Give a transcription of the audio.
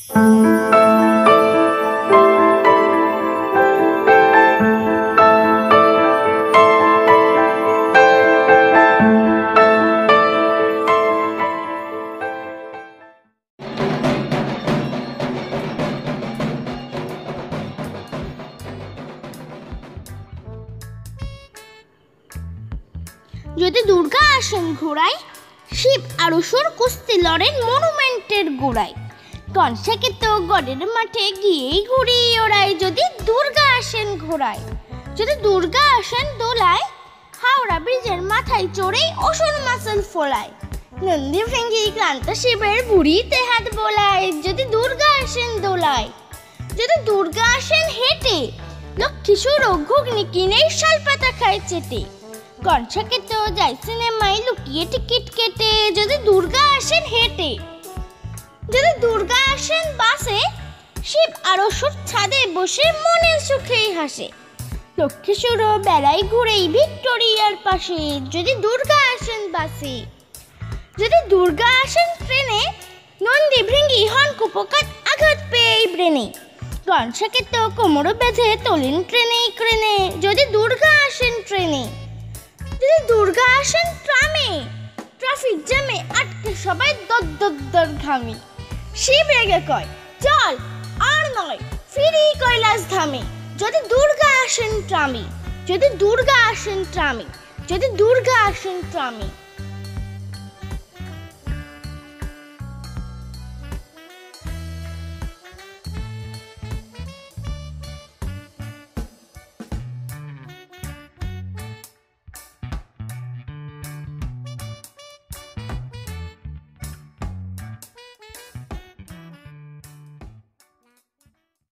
যদি দুর্গা আসেন ঘোড়ায়, শিব আর অসুর কুস্তি লড়েন মনুমেন্টের গোড়ায়। কনসাকে তো গড়ের মাঠে গিয়েই ঘুরি ওড়ায়। যদি দুর্গা আসেন ঘোড়ায়, যদি দুর্গা আসেন দোলায়, হাওড়া ব্রিজের মাথায় চড়েই অসুর মাসল ফোলায়। নন্দী ভেঙ্গি ক্লান্ত শিবের বুড়িতে হাত বোলায়। যদি দুর্গা আসেন দোলায়, যদি দুর্গা আসেন হেঁটে, লক্ষ্মীসুর ও ঘুগনি কিনে শালপাতা খায় চেটে। কনসাকে তো যায় সিনেমায় লুকিয়ে টিকিট কেটে। যদি দুর্গা আসেন হেঁটে, যদি দুর্গা আসেন বাসে, শিব আর অসুর ছাদে বসে মনের সুখেই হাসে। লক্ষ্মীসুরও বেলায় ঘুরেই ভিক্টোরিয়ার পাশে। যদি দুর্গা আসেন বাসে, যদি দুর্গা আসেন ট্রেনে, নন্দী ভৃঙ্গি হন কুপোকাত আঘাত পেয়েই ব্রেনে। কনসাকে তো কোমর বেঁধে তোলেন ট্রেনেই ক্রেনে। যদি দুর্গা আসেন ট্রেনে, যদি দুর্গা আসেন ট্রামে, ট্রাফিক জ্যামে আটকে সবাই দরদরদর ঘামে। শিব রেগে কয় চল আর নয়, ফিরি কৈলাস ধামে। যদি দুর্গা আসেন ট্রামে, যদি দুর্গা আসেন ট্রামে, যদি দুর্গা আসেন ট্রামে।